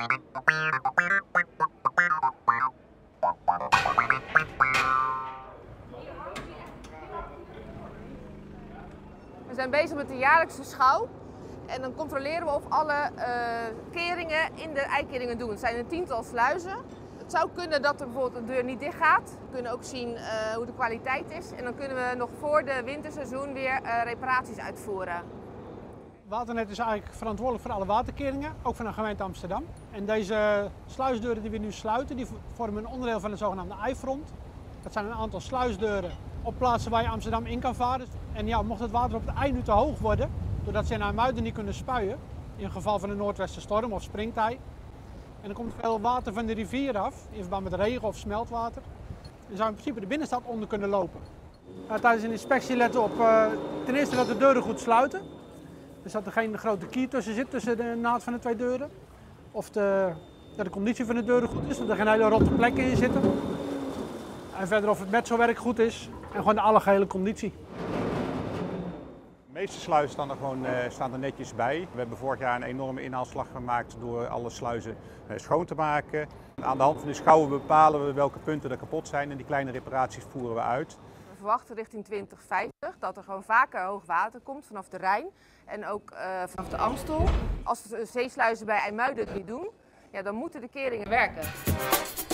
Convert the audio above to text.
We zijn bezig met de jaarlijkse schouw en dan controleren we of alle keringen in de eikeringen doen. Het zijn een tiental sluizen. Het zou kunnen dat er bijvoorbeeld een deur niet dicht gaat. We kunnen ook zien hoe de kwaliteit is en dan kunnen we nog voor de winterseizoen weer reparaties uitvoeren. Waternet is eigenlijk verantwoordelijk voor alle waterkeringen, ook van de gemeente Amsterdam. En deze sluisdeuren die we nu sluiten, die vormen een onderdeel van de zogenaamde eifront. Dat zijn een aantal sluisdeuren op plaatsen waar je Amsterdam in kan varen. En ja, mocht het water op het ei nu te hoog worden, doordat ze in IJmuiden niet kunnen spuien, in geval van een noordwestenstorm of springtij. En dan komt veel water van de rivier af, in verband met regen of smeltwater. Dan zou in principe de binnenstad onder kunnen lopen. Tijdens een inspectie letten we op ten eerste dat de deuren goed sluiten. Dus dat er geen grote kier tussen zit, tussen de naad van de twee deuren. Of dat de conditie van de deuren goed is, dat er geen hele rotte plekken in zitten. En verder of het metselwerk goed is en gewoon de algehele conditie. De meeste sluizen staan er netjes bij. We hebben vorig jaar een enorme inhaalslag gemaakt door alle sluizen schoon te maken. Aan de hand van de schouwen bepalen we welke punten er kapot zijn en die kleine reparaties voeren we uit. We verwachten richting 2050 dat er gewoon vaker hoog water komt vanaf de Rijn en ook vanaf de Amstel. Als de zeesluizen bij IJmuiden het niet doen, ja, dan moeten de keringen werken.